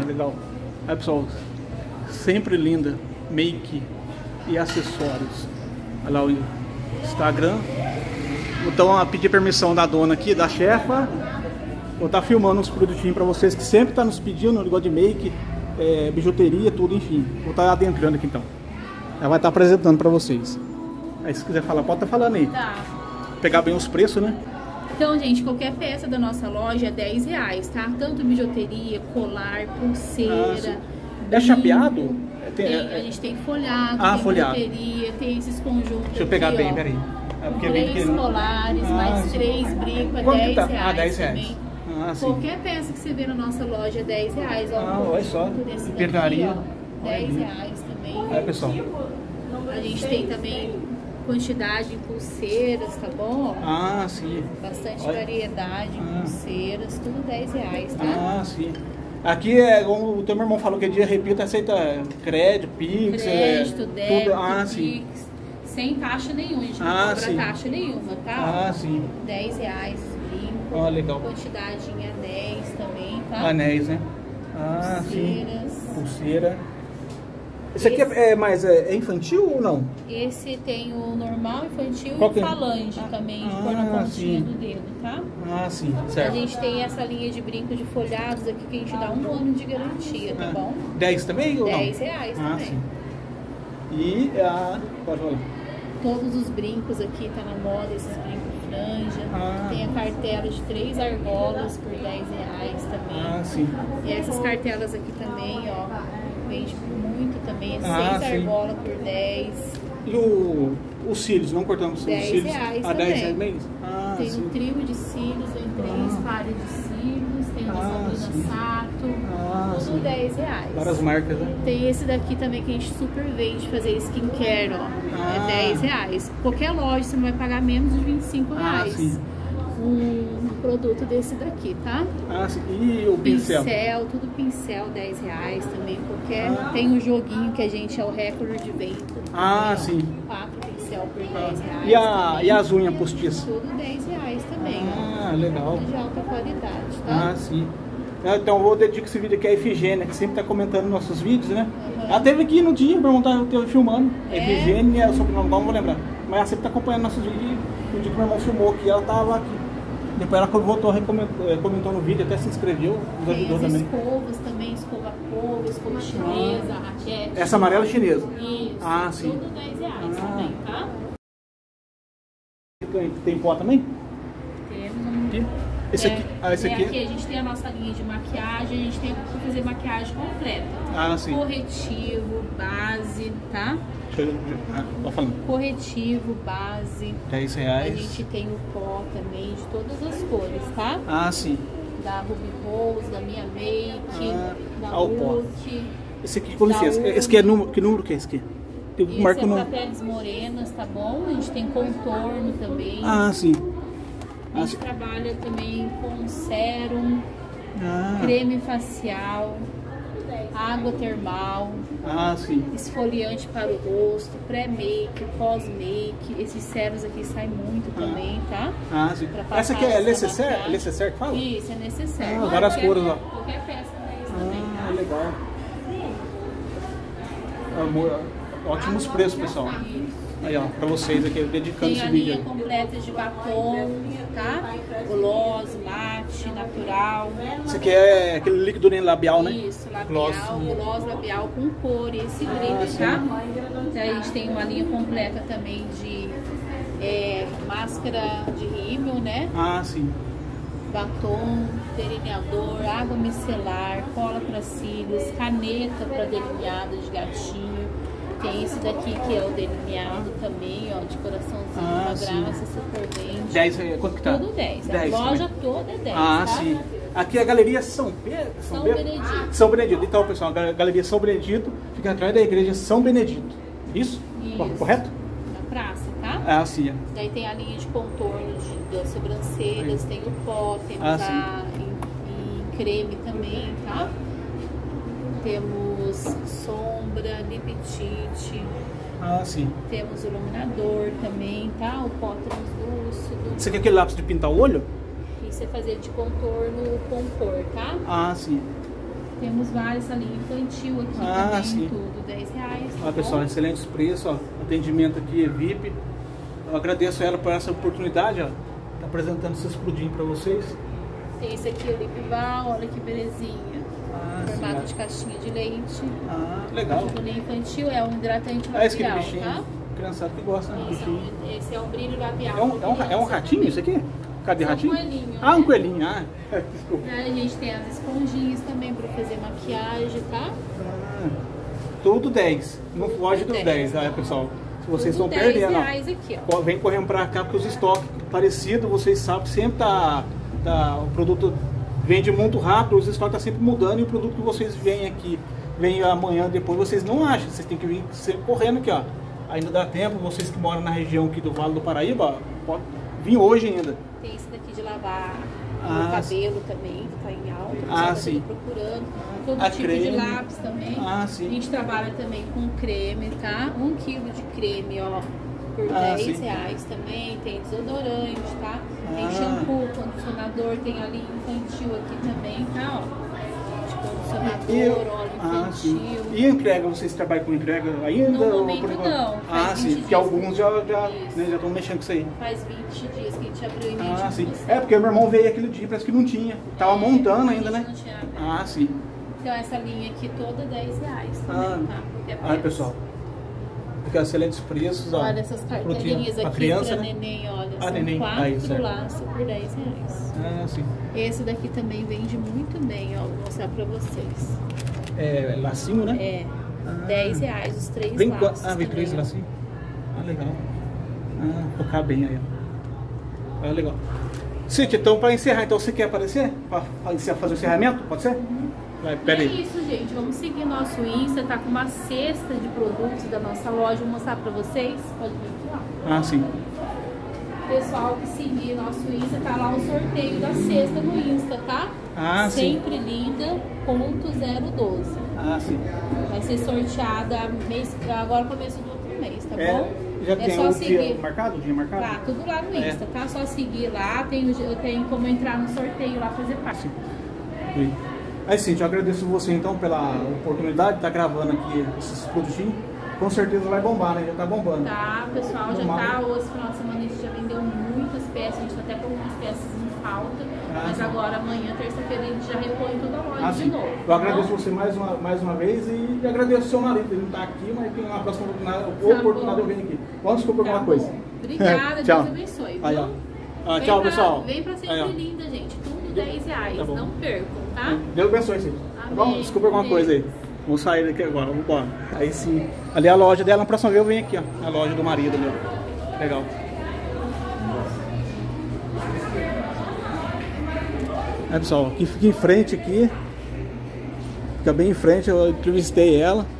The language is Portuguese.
legal. Aí, pessoal, sempre linda, make e acessórios. Olha lá o Instagram. Então, a pedir permissão da dona aqui, da chefa. Vou estar filmando uns produtinhos para vocês que sempre tá nos pedindo, negócio de make, bijuteria, tudo, enfim. Vou estar adentrando aqui então. Ela vai estar apresentando para vocês. Aí se quiser falar, pode estar falando aí. Tá. Pegar bem os preços, né? Então, gente, qualquer peça da nossa loja é R$10, tá? Tanto bijuteria, colar, pulseira. É chapeado? A gente tem folhado, tem folhado. bijuteria, tem esses conjuntos. Deixa eu pegar aqui, bem, ó, peraí. Com 3 colares, mais 3 brincos, é Quanto que tá? R$10 R$10. também. Sim. Qualquer peça que você vê na nossa loja é R$10, ó. Olha só. Desse daqui, Pedraria. ó, R$10 também. Aí, pessoal. A gente tem também quantidade em pulseiras, tá bom? Sim. Bastante variedade em pulseiras, tudo R$10, tá? Sim. Aqui como o teu irmão falou que dia, repito, aceita crédito, Pix, crédito, débito, tudo. Sim. Pix, sem taxa nenhuma, a gente não cobra taxa nenhuma, tá? Sim. R$10 brinco. Legal. Quantidade em anéis também, tá? Anéis, né? Pulseiras. Sim. Pulseira. Esse aqui é infantil ou não? Esse tem o normal, infantil Qual e falange também, de pôr na pontinha do dedo, tá? Sim, certo. A gente tem essa linha de brincos de folhados aqui que a gente dá 1 ano de garantia, tá bom? 10 também ou não? R$10 também. Sim. E pode falar. Todos os brincos aqui tá na moda, esses brincos franja. Tem a cartela de 3 argolas por R$10 também. Sim. E essas cartelas aqui também, ó, vende muito também, 6 argolas por 10. E os cílios, não cortamos os cílios? R$10 R$10 também. mesmo? Tem um trio de cílios, tem 3 pares de cílios, tem a Sabrina Sato, tudo R$10. Várias marcas, né? Tem esse daqui também que a gente super vende fazer skincare, ó, é R$10. Qualquer loja você não vai pagar menos de R$25. Um produto desse daqui, tá? Sim. E o pincel? Tudo pincel, R$10 também. Tem um joguinho que a gente é o recorde de venda. Sim. 4 pincel por R$10. E as unhas postiças? Tudo R$10 também. Legal. De alta qualidade, tá? Sim. Então eu vou dedicar esse vídeo aqui a Efigênia, que sempre está comentando nossos vídeos, né? Ela teve aqui no dia, perguntar, eu teve filmando. Efigênia, o sobrenome, não vou lembrar. Mas ela sempre está acompanhando nossos vídeos. No dia que meu irmão filmou aqui, ela estava aqui. Depois ela voltou, comentou no vídeo, até se inscreveu, nos ajudou também. Escovas também, escova polvo, escova chinesa, raquete. Essa amarela é chinesa? Isso. Sim. Tudo R$10 também, tá? Tem pó também? Temos. Esse aqui? Aqui a gente tem a nossa linha de maquiagem, a gente tem para fazer maquiagem completa. Sim. Corretivo, base, tá? Tô falando. Corretivo, base. R$10. A gente tem o pó também, de todas as cores, tá? Sim. Da Ruby Rose, da Minha Make, da o pó. Look. Esse aqui, com licença, esse aqui é número, que número que é esse aqui? Esse é para peles morenas, tá bom? A gente tem contorno também. Sim. A gente trabalha também com sérum, creme facial, água termal, sim. esfoliante para o rosto, pré-make, pós-make. Esses sérums aqui saem muito também, tá? Sim. Essa aqui é necessaire? Necessaire que fala? Isso, é necessário. Várias cores, ó. Qualquer peça dessa também, tá? Legal. Ótimos preços, pessoal. Aí, ó, pra vocês aqui, dedicando esse vídeo. Tem a linha completa de batom, tá? Gloss, mate, natural. Esse aqui é aquele líquido labial, né? Isso, labial, gloss labial com cor e esse brilho, tá? Então, a gente tem uma linha completa também de máscara de rímel, né? Sim. Batom, delineador, água micelar, cola para cílios, caneta para delineado de gatinho. Tem esse daqui que é o delineado também, ó, de coraçãozinho, uma graça, super vende. 10, quanto que tá? Tudo 10. 10 a loja também. toda é 10, tá? Sim. Aqui é a Galeria São Benedito. São Benedito. Então, pessoal, a Galeria São Benedito fica atrás da Igreja São Benedito. Isso? Correto? Na praça, tá? Sim. Daí tem a linha de contorno das sobrancelhas, tem o pó, temos em creme também, tá? Temos sombra, lip tint. Sim. Temos iluminador também, tá? O pó translúcido. Você quer aquele lápis de pintar o olho? Isso é fazer de contorno com cor, tá? Sim. Temos vários, essa linha infantil aqui também, sim. tudo R$10. Olha, pessoal, excelentes preços, ó. Atendimento aqui é VIP. Eu agradeço a ela por essa oportunidade, ó. Tá apresentando esses produtinhos para vocês. Tem esse aqui, o Lipval, olha que belezinha. Formato de caixinha de leite. Legal. De linha infantil, é um hidratante labial, esse bichinho, tá? Criançada que gosta, né? Esse é um brilho labial. É um ratinho também. isso aqui? Cadê ratinho? Um coelhinho. Um coelhinho. Desculpa. A gente tem as esponjinhas também para fazer maquiagem, tá? Tudo 10. Não foge dos 10, pessoal. Se vocês estão perdendo, aqui, ó. Vem correndo pra cá porque os estoques parecidos, vocês sabem, sempre o produto vende muito rápido, os estoques estão sempre mudando e o produto que vocês veem aqui, vem amanhã, depois vocês não acham. Vocês têm que vir sempre correndo aqui, ó. Ainda dá tempo, vocês que moram na região aqui do Vale do Paraíba, ó, pode vir hoje ainda. Tem esse daqui de lavar o cabelo também, que tá em alta, sim. Procurando. Todo tipo de lápis também. Sim. A gente trabalha também com creme, tá? 1 kg de creme, ó, por R$10 também. Tem desodorante, tá? Tem shampoo, condicionador, tem a linha infantil aqui também, tá? Ó. Condicionador, óleo infantil. E entrega, vocês trabalham com entrega ainda? No momento não. Sim, porque alguns já estão mexendo com isso aí. Faz 20 dias que a gente abriu e-mail. Sim. Porque meu irmão veio aquele dia, parece que não tinha. Tava montando ainda, né? Não tinha. Sim. Então essa linha aqui toda R$10 também, tá? Pessoal. Fica excelentes preços, ó. Olha essas carteirinhas aqui criança, pra né? neném, olha. São São 4 laços laços por R$10. Sim. Esse daqui também vende muito bem, ó. Vou mostrar pra vocês. É lacinho, né? R$10 os 3 laços. Vem 3 lacinhos. legal. Tocar bem aí, ó. Legal. Cíntia, então para encerrar, então você quer aparecer? Para fazer o encerramento? Pode ser? Vai, pera aí. É isso, gente. Vamos seguir nosso Insta. Tá com uma cesta de produtos da nossa loja. Vou mostrar para vocês. Pode vir aqui, ó. Sim. Pessoal que seguir nosso Insta, tá lá o sorteio da cesta no Insta, tá? Sempre linda, .012. Sim. Vai ser sorteada agora começo do outro mês, tá bom? Já tem só o seguir. dia marcado? Tá, tudo lá no Insta, tá? Só seguir lá, tem como entrar no sorteio lá, fazer parte. Aí, Cíntia, eu agradeço você então pela oportunidade de estar gravando aqui esses produtinhos. Com certeza vai bombar, né? Já tá bombando. Tá, pessoal, já tá. Hoje, final de semana, a gente já vendeu muitas peças. A gente tá até com algumas peças em falta. Mas agora, amanhã, terça-feira, a gente já repõe toda a loja de novo. Eu agradeço você mais uma vez e agradeço o seu marido. Ele não tá aqui, mas tem uma próxima oportunidade eu venho aqui. Vamos desculpa alguma coisa. Obrigada, Deus abençoe. Tchau, pessoal. Vem pra Sempre Linda, gente. Tudo R$10. Não percam, tá? Deus abençoe, Cíntia. Tá bom? Desculpa alguma coisa aí. Vamos sair daqui agora, vamos embora. Aí sim. Ali é a loja dela, na próxima vez eu venho aqui, ó. A loja do marido ali, ó. Legal. Pessoal, aqui fica em frente aqui. Fica bem em frente, eu entrevistei ela.